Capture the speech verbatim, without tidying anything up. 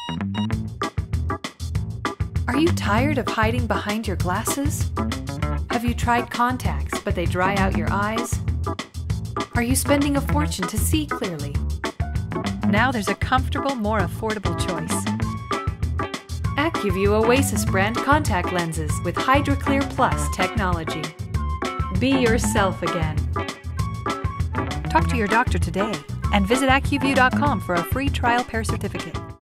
Are you tired of hiding behind your glasses? Have you tried contacts, but they dry out your eyes? Are you spending a fortune to see clearly? Now there's a comfortable, more affordable choice. Acuvue Oasis brand contact lenses with HydraClear Plus technology. Be yourself again. Talk to your doctor today and visit Acuvue dot com for a free trial pair certificate.